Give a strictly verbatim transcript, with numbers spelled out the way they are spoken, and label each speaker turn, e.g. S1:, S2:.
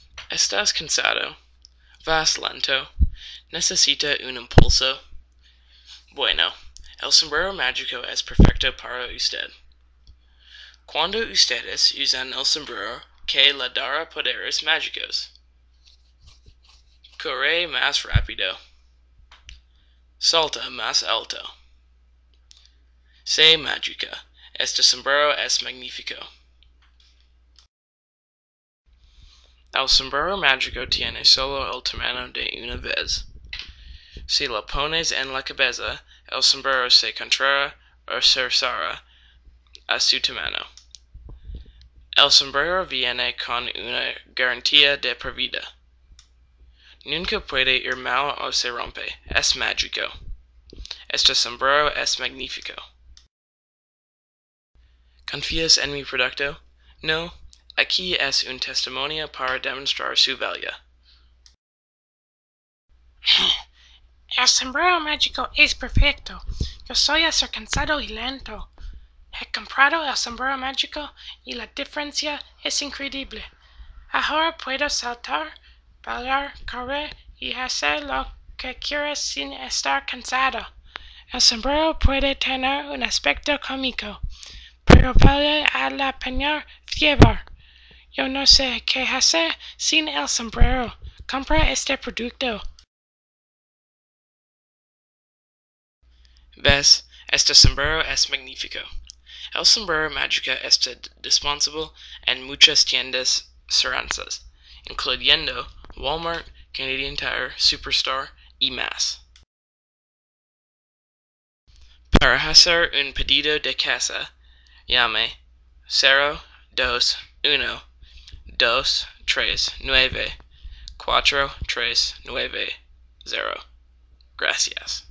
S1: Estás cansado? Vas lento? Necesita un impulso? Bueno, el sombrero mágico es perfecto para usted. Cuando ustedes usan el sombrero que le dará poderes mágicos. Corre más rápido. Salta más alto. Sé mágica. Este sombrero es magnífico. El sombrero mágico tiene solo el tamaño de una vez. Si lo pones en la cabeza, el sombrero se contrará o cerrará a su tamaño. El sombrero viene con una garantía de por vida. Nunca puede ir mal o se rompe. Es mágico. Este sombrero es magnífico. ¿Confías en mi producto? No. Aquí es un testimonio para demostrar su valía.
S2: El sombrero mágico es perfecto. Yo soy el ser cansado y lento. He comprado el sombrero mágico y la diferencia es increíble. Ahora puedo saltar, bailar, correr y hacer lo que quiera sin estar cansado. El sombrero puede tener un aspecto cómico, pero vale a la pena llevar. Yo no sé qué hacer sin el sombrero. Compra este producto.
S1: ¿Ves? Este sombrero es magnífico. El sombrero mágico está disponible en muchas tiendas cerradas, incluyendo Walmart, Canadian Tire, Superstore y más. Para hacer un pedido de casa, llame cero dos uno dos tres nueve cuatro tres nueve cero. Gracias.